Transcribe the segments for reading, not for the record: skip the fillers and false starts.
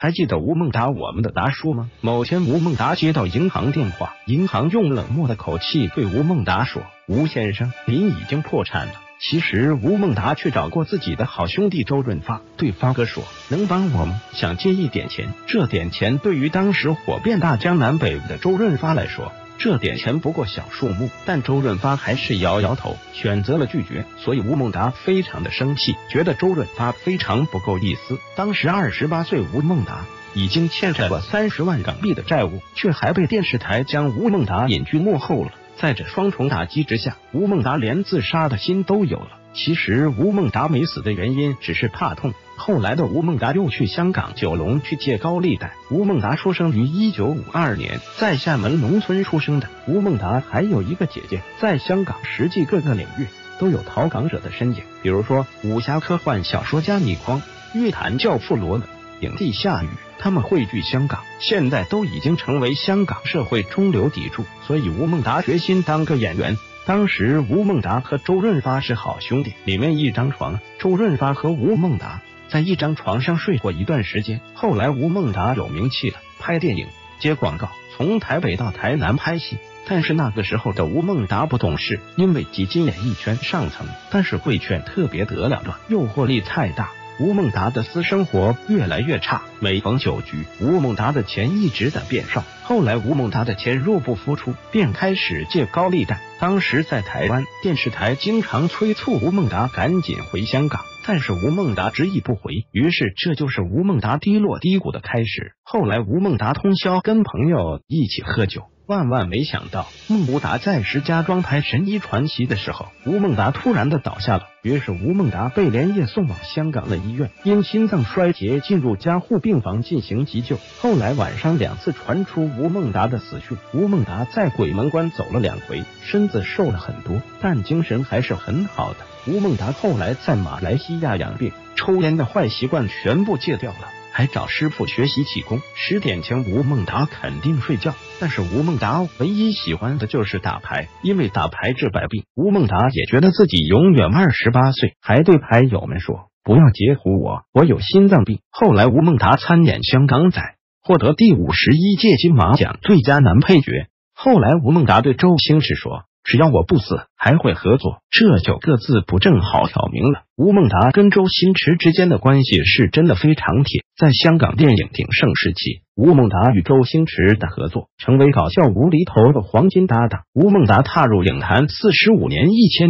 还记得吴孟达我们的达叔吗？某天吴孟达接到银行电话，银行用冷漠的口气对吴孟达说：“吴先生，您已经破产了。”其实吴孟达却找过自己的好兄弟周润发，对发哥说：“能帮我吗？想借一点钱。”这点钱对于当时火遍大江南北的周润发来说，这点钱不过小数目，但周润发还是摇摇头，选择了拒绝。所以吴孟达非常的生气，觉得周润发非常不够意思。当时28岁吴孟达已经欠下了30万港币的债务，却还被电视台将吴孟达隐居幕后了。在这双重打击之下，吴孟达连自杀的心都有了。其实吴孟达没死的原因只是怕痛。后来的吴孟达又去香港九龙去借高利贷。吴孟达出生于1952年，在厦门农村出生的。吴孟达还有一个姐姐，在香港实际各个领域都有逃港者的身影，比如说武侠科幻小说家倪匡、乐坛教父罗文、影帝夏雨，他们汇聚香港，现在都已经成为香港社会中流砥柱。所以吴孟达决心当个演员。当时吴孟达和周润发是好兄弟，里面一张床，周润发和吴孟达在一张床上睡过一段时间。后来吴孟达有名气了，拍电影、接广告，从台北到台南拍戏。但是那个时候的吴孟达不懂事，因为挤进演艺圈上层，但是贵圈特别得了乱，诱惑力太大。吴孟达的私生活越来越差，每逢酒局，吴孟达的钱一直在变少。后来吴孟达的钱入不敷出，便开始借高利贷。当时在台湾，电视台经常催促吴孟达赶紧回香港，但是吴孟达执意不回，于是这就是吴孟达低落低谷的开始。后来吴孟达通宵跟朋友一起喝酒，万万没想到，孟达在石家庄拍《神医传奇》的时候，吴孟达突然的倒下了，于是吴孟达被连夜送往香港的医院，因心脏衰竭进入加护病房进行急救。后来晚上2次传出吴孟达的死讯，吴孟达在鬼门关走了2回，身子瘦了很多，但精神还是很好的。吴孟达后来在马来西亚养病，抽烟的坏习惯全部戒掉了，还找师傅学习气功。10点前吴孟达肯定睡觉，但是吴孟达唯一喜欢的就是打牌，因为打牌治百病。吴孟达也觉得自己永远28岁，还对牌友们说：“不要截胡我，我有心脏病。”后来吴孟达参演《香港仔》，获得第51届金马奖最佳男配角。后来吴孟达对周星驰说：“只要我不死，还会合作。”这9个字不正好挑明了吴孟达跟周星驰之间的关系是真的非常铁。在香港电影鼎盛时期，吴孟达与周星驰的合作成为搞笑无厘头的黄金搭档。吴孟达踏入影坛45年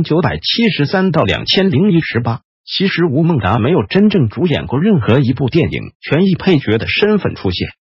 1973到2018，其实吴孟达没有真正主演过任何一部电影，全以配角的身份出现。